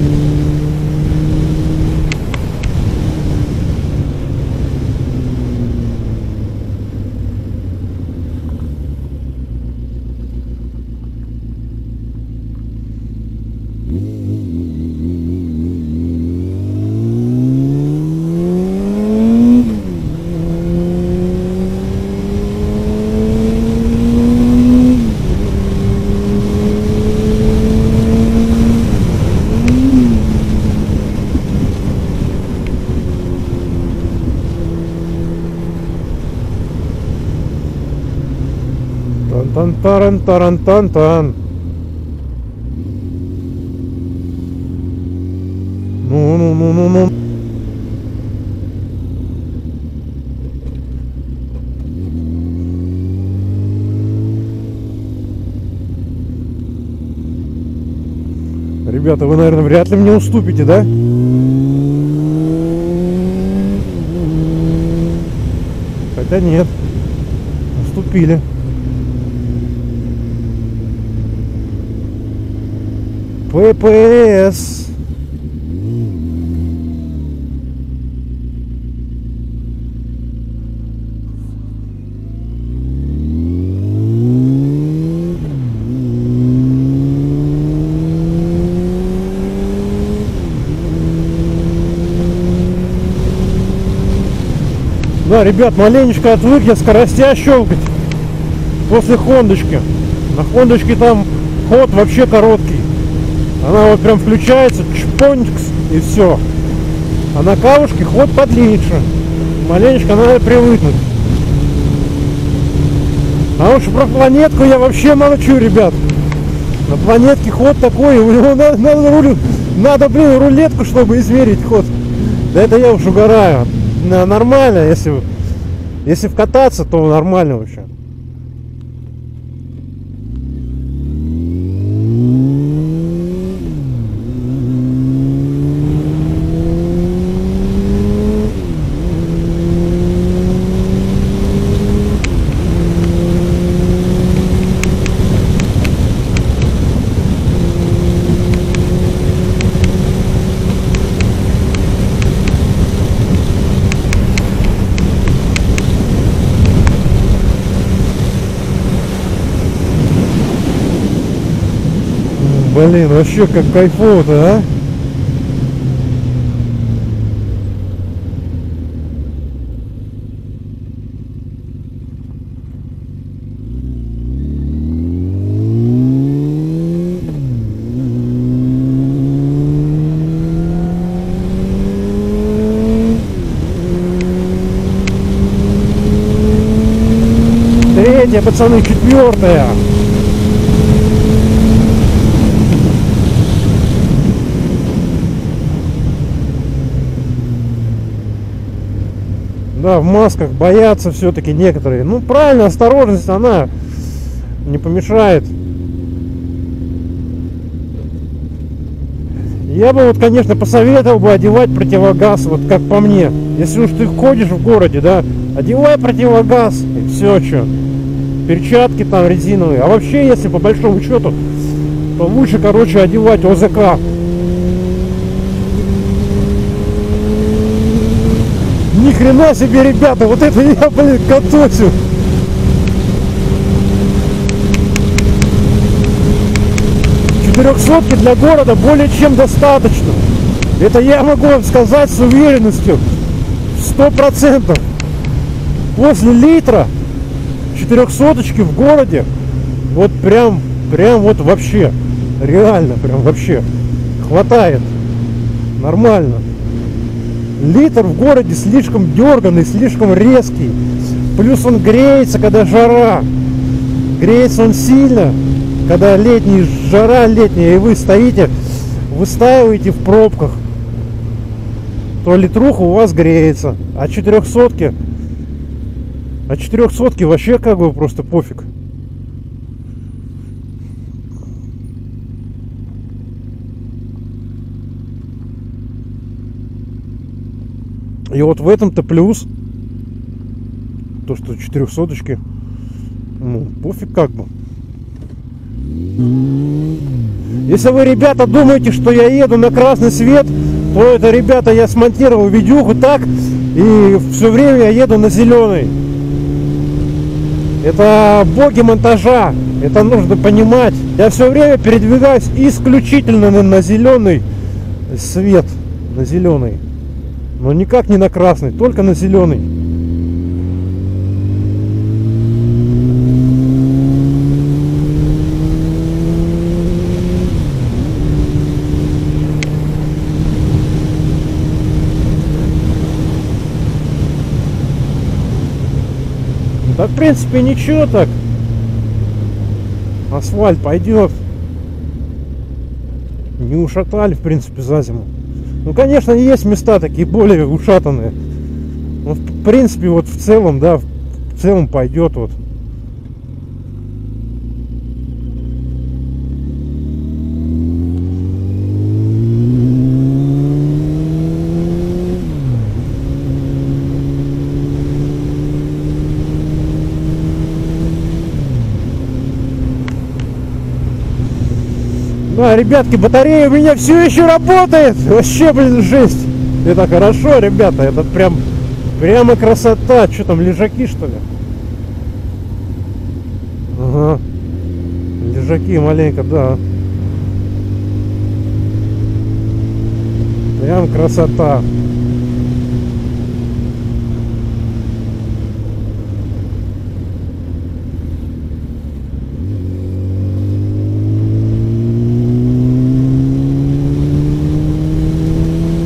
Тан-таран-таран-тан-тан. Ну. Ребята, вы, наверное, вряд ли мне уступите, да? Хотя нет, уступили. ППС. Да, ребят, маленечко отвык я скоростя щелкать после хондочки. На хондочке там ход вообще короткий. Она вот прям включается, чпонькс, и все. А на кавушке ход подлиннее. Маленечко надо привыкнуть. А уж про планетку я вообще молчу, ребят. На планетке ход такой, надо, блин, рулетку, чтобы измерить ход. Да это я уж угораю. Нормально, если вкататься, то нормально вообще. Блин, вообще как кайфово-то, а? Третья, пацаны, четвертая. Да, в масках боятся все-таки некоторые. Ну, правильно, осторожность, она не помешает. Я бы вот, конечно, посоветовал бы одевать противогаз, вот как по мне. Если уж ты ходишь в городе, да, одевай противогаз, и все, что. Перчатки там резиновые. А вообще, если по большому счету, то лучше, короче, одевать ОЗК. Ни хрена себе, ребята, вот это я, блин, катосю. Четырехсотки для города более чем достаточно. Это я могу вам сказать с уверенностью 100%. После литра четырехсоточки в городе вот прям вот вообще реально прям вообще хватает нормально. Литр в городе слишком дерганный, слишком резкий. Плюс он греется, когда жара. Греется он сильно, когда жара летняя, и вы стоите, выстаиваете в пробках, то литруха у вас греется. А четырехсотки вообще как бы просто пофиг. И вот в этом-то плюс, то что четырехсоточки, ну, пофиг как бы. Если вы, ребята, думаете, что я еду на красный свет, то это, ребята, я смонтировал видюху так, и все время я еду на зеленый. Это боги монтажа, это нужно понимать. Я все время передвигаюсь исключительно на зеленый свет, на зеленый. Но никак не на красный, только на зеленый. Да, в принципе, ничего так. Асфальт пойдет. Не ушатали, в принципе, за зиму. Ну, конечно, есть места такие более ушатанные. Но, в принципе, вот в целом, да, в целом пойдет вот. Да, ребятки, батарея у меня все еще работает. Вообще, блин, жесть. Это хорошо, ребята. Это прямо красота. Что там, лежаки, что ли? Ага. Лежаки маленько, да. Прям красота.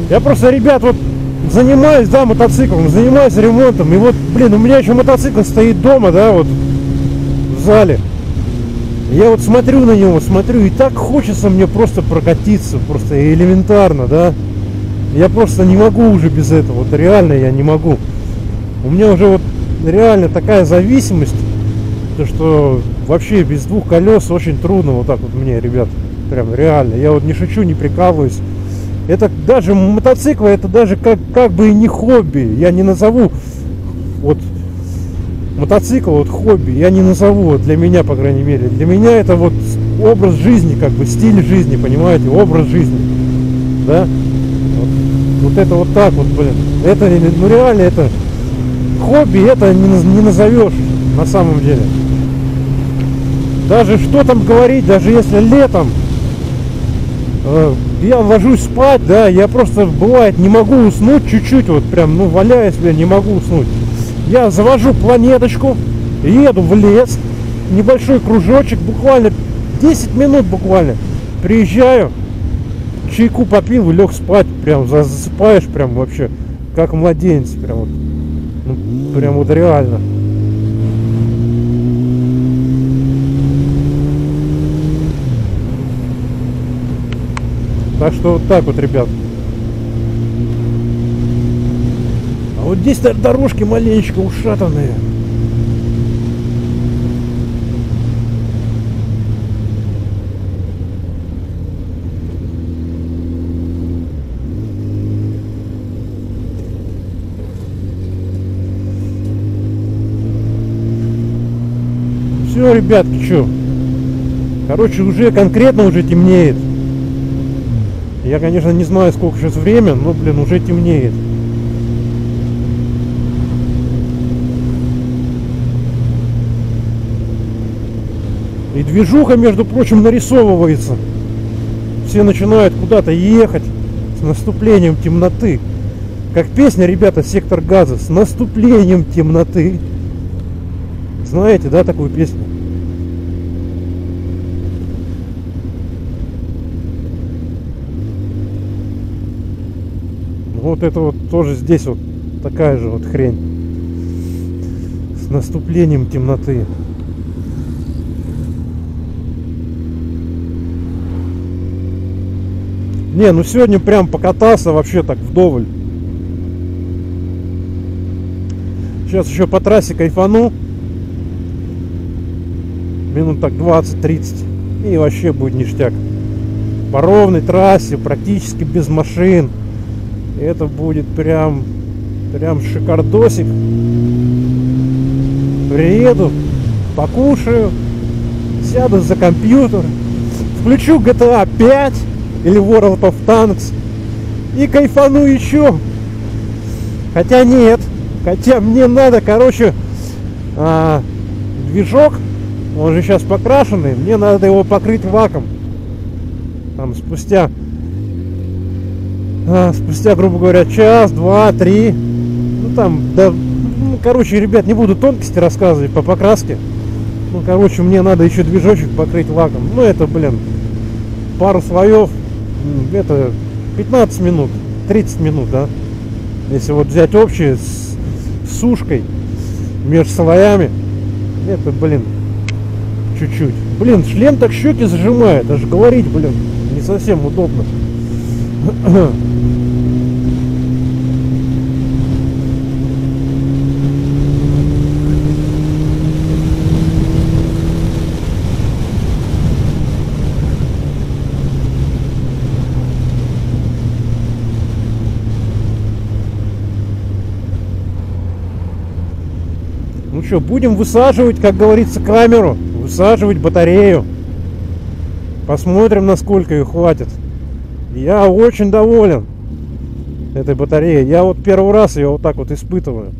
Я просто, ребят, вот занимаюсь, да, мотоциклом, занимаюсь ремонтом. И вот, блин, у меня еще мотоцикл стоит дома, да, вот в зале. Я вот смотрю на него, смотрю, и так хочется мне просто прокатиться, просто элементарно, да. Я просто не могу уже без этого, вот реально я не могу. У меня уже вот реально такая зависимость, то что вообще без двух колес очень трудно вот так вот мне, ребят, прям реально. Я вот не шучу, не прикалываюсь. Это даже мотоциклы, это даже как бы и не хобби. Я не назову вот мотоцикл вот хобби, я не назову, вот для меня, по крайней мере. Для меня это вот образ жизни, как бы стиль жизни, понимаете, образ жизни, да. Вот это вот так вот, блин. Это, ну реально, это хобби, это не назовешь на самом деле. Даже что там говорить, даже если летом я ложусь спать, да, я просто, бывает, не могу уснуть чуть-чуть, вот прям, ну, валяюсь, я не могу уснуть. Я завожу планеточку, еду в лес, небольшой кружочек, буквально 10 минут буквально. Приезжаю, чайку попил и лег спать, прям засыпаешь прям вообще, как младенец, прям вот, ну, прям вот реально. Так что вот так вот, ребят. А вот здесь дорожки маленечко ушатанные. Все, ребятки, что? Короче, уже конкретно уже темнеет. Я, конечно, не знаю, сколько сейчас время, но, блин, уже темнеет. И движуха, между прочим, нарисовывается. Все начинают куда-то ехать с наступлением темноты. Как песня, ребята, «Сектор газа», с наступлением темноты. Знаете, да, такую песню? Вот это вот тоже здесь вот такая же вот хрень. С наступлением темноты. Не, ну сегодня прям покатался вообще так вдоволь. Сейчас еще по трассе кайфану. Минут так 20-30. И вообще будет ништяк. По ровной трассе, практически без машин. Это будет прям шикардосик. Приеду, покушаю, сяду за компьютер, включу GTA 5 или World of Tanks и кайфану еще. Хотя нет, хотя мне надо, короче, движок, он же сейчас покрашенный, мне надо его покрыть лаком. Там спустя, грубо говоря, час, два, три. Ну там, да, ну, короче, ребят, не буду тонкости рассказывать по покраске. Ну, короче, мне надо еще движочек покрыть лаком. Ну, это, блин, пару слоев. Это 15 минут, 30 минут, да. Если вот взять общее с сушкой между слоями, это, блин, чуть-чуть. Блин, шлем так щеки зажимает, даже говорить, блин, не совсем удобно. Ну что, будем высаживать, как говорится, камеру, высаживать батарею. Посмотрим, насколько ее хватит. Я очень доволен этой батареей. Я вот первый раз ее вот так вот испытываю.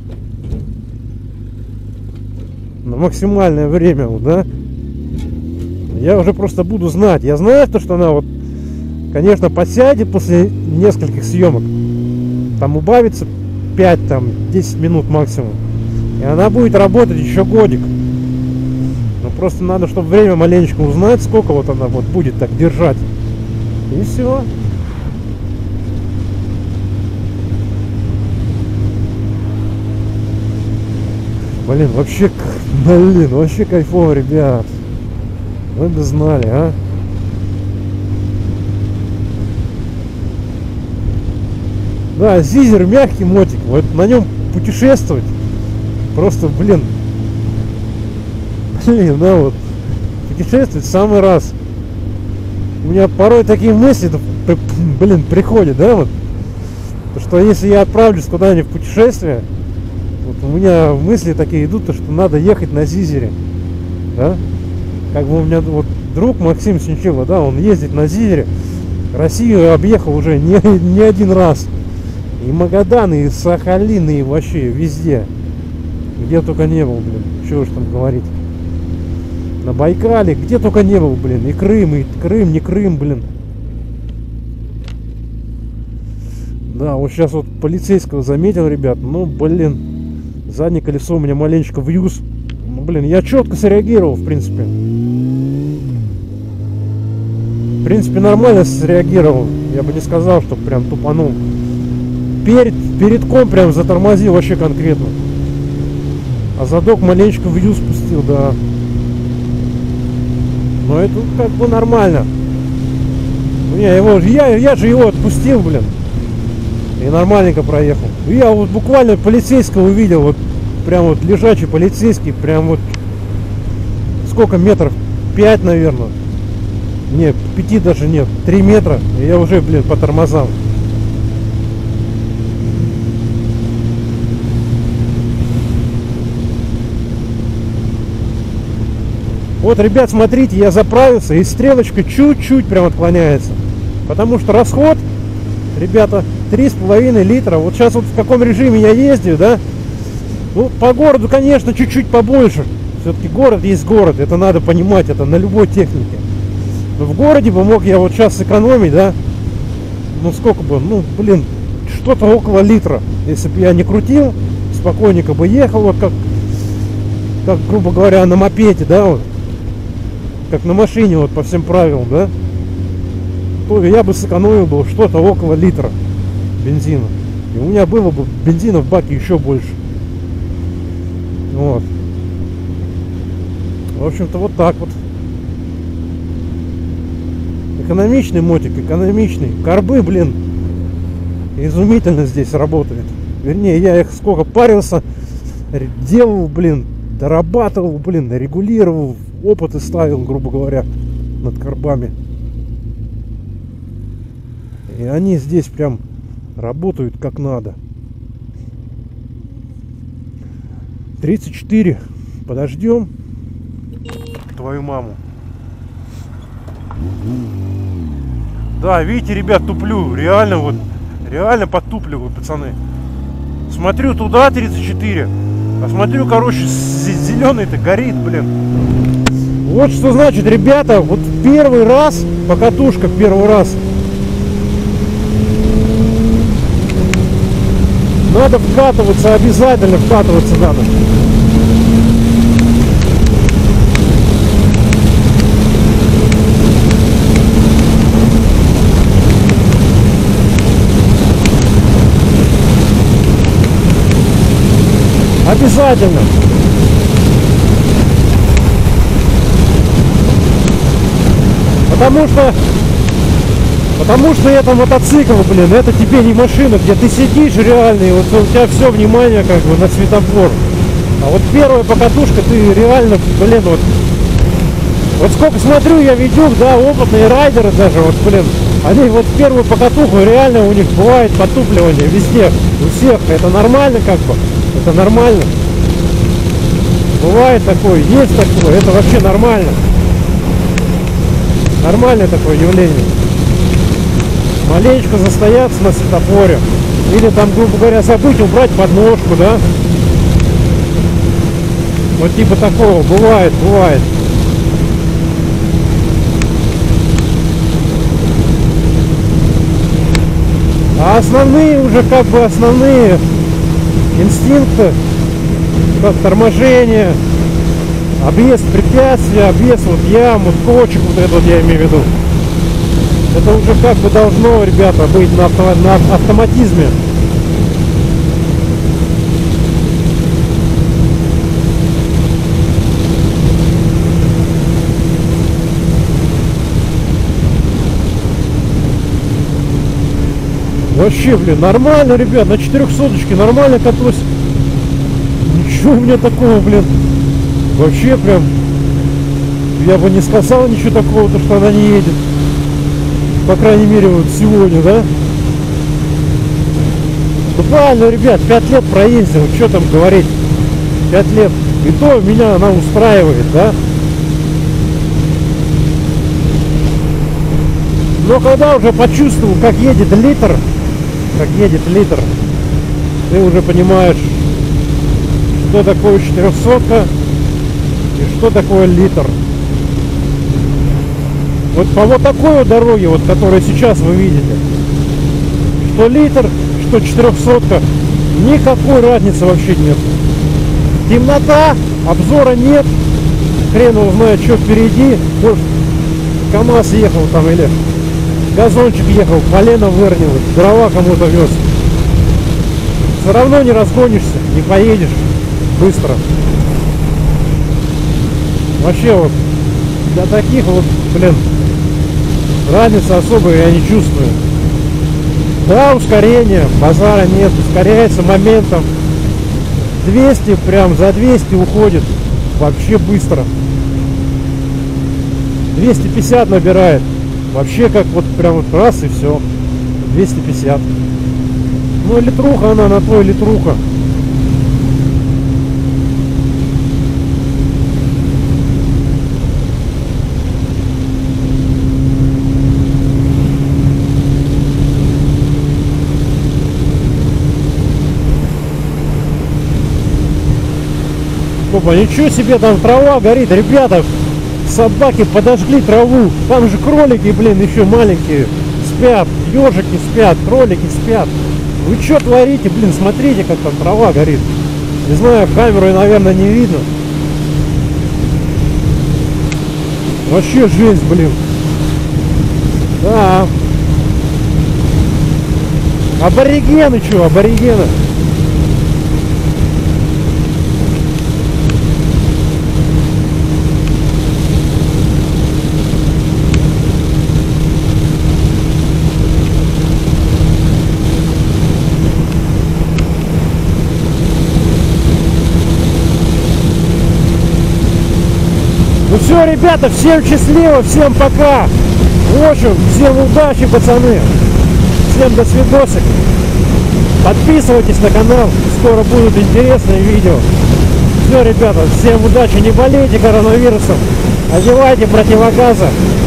На максимальное время, вот, да. Я уже просто буду знать. Я знаю, что она вот, конечно, посядет после нескольких съемок. Там убавится 5-10 минут максимум. И она будет работать еще годик. Но просто надо, чтобы время маленечко узнать, сколько вот она вот будет так держать. И все. Блин, вообще кайфово, ребят. Вы бы знали, а? Да, Зизер мягкий мотик. Вот на нем путешествовать просто, блин, да, вот путешествовать в самый раз. У меня порой такие мысли, блин, приходят, да, вот, что если я отправлюсь куда-нибудь в путешествие, вот у меня мысли такие идут, что надо ехать на Зизере, да. Как бы у меня вот друг Максим Синчило, да, он ездит на Зизере, Россию объехал уже не один раз. И Магадан, и Сахалин, и вообще везде. Где только не был, блин. Чего уж там говорить. На Байкале, где только не был, блин. И Крым, не Крым, блин. Да, вот сейчас вот полицейского заметил, ребят. Ну, блин. Заднее колесо у меня маленечко вьюз. Ну, блин, я четко среагировал, в принципе. В принципе, нормально среагировал. Я бы не сказал, что прям тупанул. Передком прям затормозил вообще конкретно. А задок маленечко в ю спустил, да. Но это как бы нормально. Я же его отпустил, блин. И нормальненько проехал. Я вот буквально полицейского увидел. Вот прям вот лежачий полицейский. Прям вот сколько метров? 5, наверное. Нет, 5 даже нет. 3 метра. И я уже, блин, по тормозам. Вот, ребят, смотрите, я заправился, и стрелочка чуть-чуть прям отклоняется. Потому что расход, ребята, 3,5 литра. Вот сейчас вот в каком режиме я ездил, да? Ну, по городу, конечно, чуть-чуть побольше. Все-таки город есть город, это надо понимать, это на любой технике. Но в городе бы мог я вот сейчас сэкономить, да? Ну, сколько бы, ну, блин, что-то около литра. Если бы я не крутил, спокойненько бы ехал, вот как, грубо говоря, на мопеде, да, вот. Как на машине, вот по всем правилам, да, то я бы сэкономил бы что-то около литра бензина. И у меня было бы бензина в баке еще больше. Вот. В общем-то, вот так вот. Экономичный мотик, экономичный. Карбы, блин, изумительно здесь работают. Вернее, я их сколько парился, делал, блин, дорабатывал, блин, регулировал, опыты ставил, грубо говоря, над карбами. И они здесь прям работают как надо. 34. Подождем твою маму. Да, видите, ребят, туплю. Реально вот, реально подтупливаю, пацаны. Смотрю туда 34. А смотрю, короче, зеленый-то горит, блин. Вот что значит, ребята, вот первый раз, покатушка первый раз. Надо вкатываться, обязательно вкатываться надо. Обязательно. Потому что это мотоцикл, блин, это тебе не машина, где ты сидишь реально, и вот у тебя все внимание как бы на светофор. А вот первая покатушка, ты реально, блин, вот сколько смотрю я видео, да, опытные райдеры даже, вот, блин, они вот первую покатуху, реально у них бывает потупливание везде, у всех, это нормально как бы, это нормально. Бывает такое, есть такое, это вообще нормально. Нормальное такое явление. Маленечко застояться на светофоре. Или там, грубо говоря, забыть убрать подножку, да? Вот типа такого. Бывает, бывает. А основные уже как бы основные инстинкты, как торможение, объезд препятствия, объезд вот ям, вот кочек, вот это вот я имею в виду. Это уже как бы должно, ребята, быть на автоматизме. Вообще, блин, нормально, ребят, на 400-очке нормально катусь. Ничего у меня такого, блин. Вообще прям, я бы не сказал ничего такого, то что она не едет. По крайней мере, вот сегодня, да? Буквально, ребят, 5 лет проездил, что там говорить. 5 лет. И то меня она устраивает, да? Но когда уже почувствовал, как едет литр, ты уже понимаешь, что такое 400 и что такое литр. Вот по вот такой вот дороге, вот которую сейчас вы видите, что литр, что 400, никакой разницы вообще нет. Темнота, обзора нет, хрен его знает, что впереди. Может, КамАЗ ехал там или газончик ехал, полено выронил, дрова кому-то вез. Все равно не разгонишься, не поедешь быстро. Вообще вот для таких вот, блин, разницы особой я не чувствую. Да, ускорение, базара нет, ускоряется моментом. 200, прям за 200 уходит вообще быстро. 250 набирает. Вообще как вот прям вот раз и все. 250. Ну литруха она на то литруха. Опа, ничего себе, там трава горит, ребята, собаки подожгли траву, там же кролики, блин, еще маленькие спят, ежики спят, кролики спят. Вы что творите, блин, смотрите, как там трава горит. Не знаю, в камеру, наверное, не видно. Вообще жесть, блин. Да. Аборигены, что, аборигены. Ну все, ребята, всем счастливо, всем пока. В общем, всем удачи, пацаны. Всем до свидосик. Подписывайтесь на канал, скоро будут интересные видео. Все, ребята, всем удачи, не болейте коронавирусом. Одевайте противогазы.